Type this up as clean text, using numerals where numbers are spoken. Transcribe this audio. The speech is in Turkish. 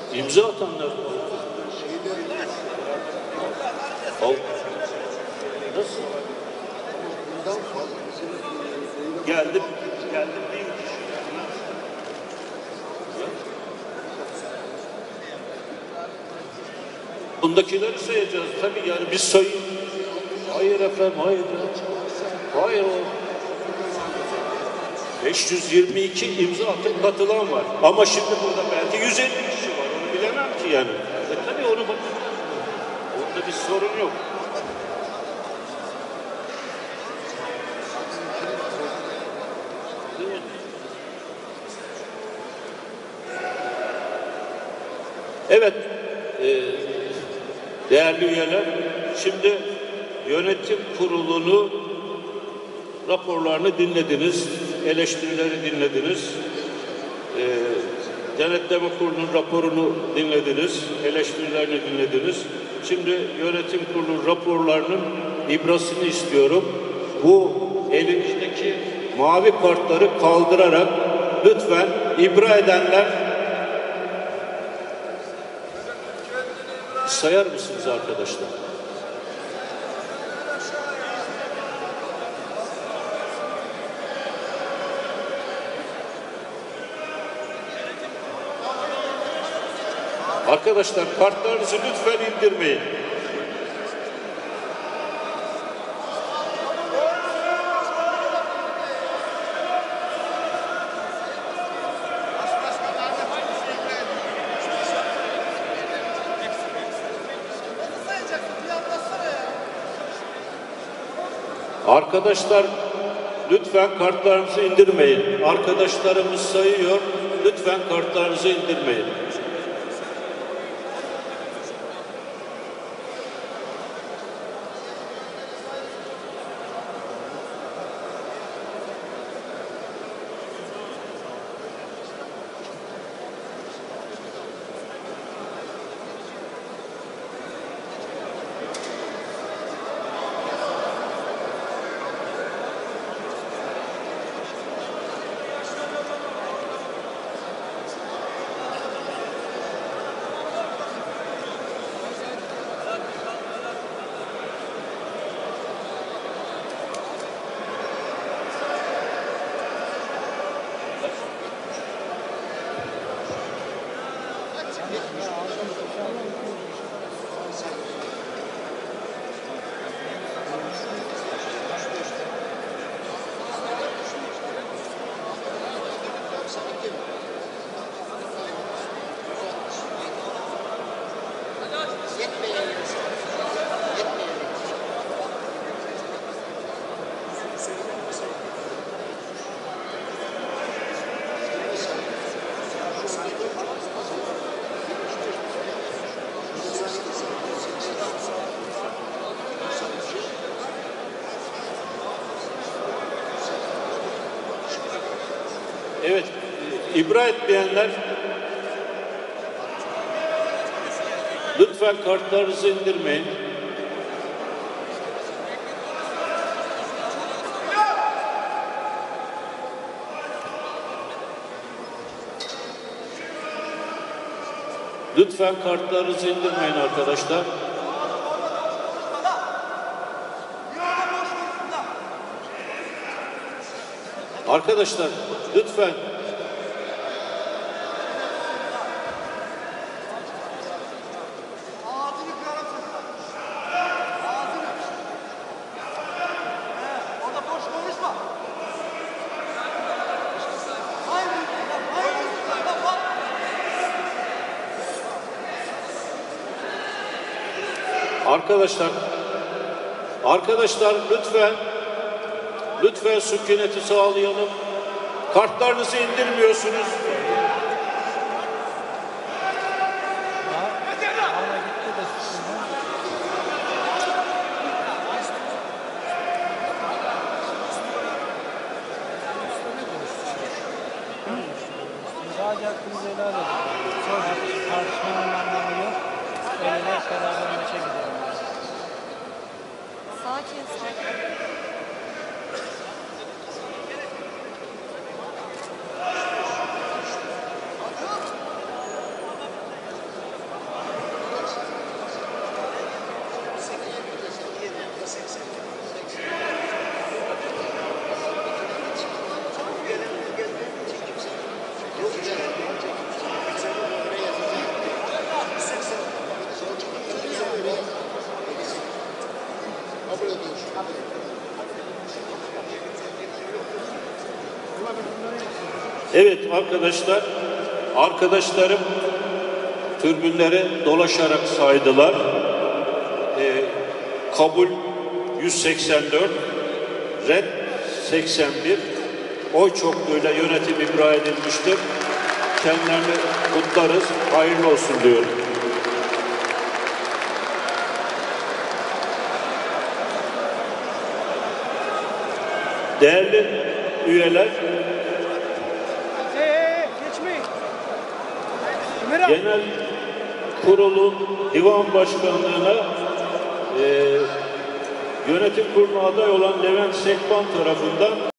İmza atanlar. Al. Nasıl? Geldim. Değil. Bundakileri sayacağız tabii, yani biz sayın. Hayır efendim, hayır. Hayır o. 522 imza atıp katılan var. Ama şimdi burada belki 150 kişi var. Onu bilemem ki yani. Tabii onu bak. Orada bir sorun yok. Evet. Değerli üyeler, şimdi yönetim kurulunu raporlarını dinlediniz, eleştirileri dinlediniz. Denetleme kurulunun raporunu dinlediniz, eleştirilerini dinlediniz. Şimdi yönetim kurulu raporlarının ibrasını istiyorum. Bu elinizdeki mavi kartları kaldırarak lütfen ibra edenler sayar mısınız arkadaşlar? Arkadaşlar kartlarınızı lütfen indirmeyin. Arkadaşlar lütfen kartlarınızı indirmeyin. Arkadaşlarımız sayıyor. Lütfen kartlarınızı indirmeyin. Evet, ibra etmeyenler lütfen kartlarınızı indirmeyin. Lütfen kartlarınızı indirmeyin arkadaşlar. Arkadaşlar lütfen. Arkadaşlar lütfen sükuneti sağlayalım. Kartlarınızı indirmiyorsunuz. Sadece hakkınızı helal edin. Tartışmanın anlamı yok. Öyle beraber maça gidelim. Sakin. Evet arkadaşlar, arkadaşlarım tribünleri dolaşarak saydılar. Kabul 184, red 81, oy çokluğuyla yönetim ibra edilmiştir. Kendilerini kutlarız, hayırlı olsun diyorum. Değerli üyeler, Geçmeyin. Genel Kurulu Divan Başkanlığı'na yönetim kuruluna aday olan Levent Sekban tarafından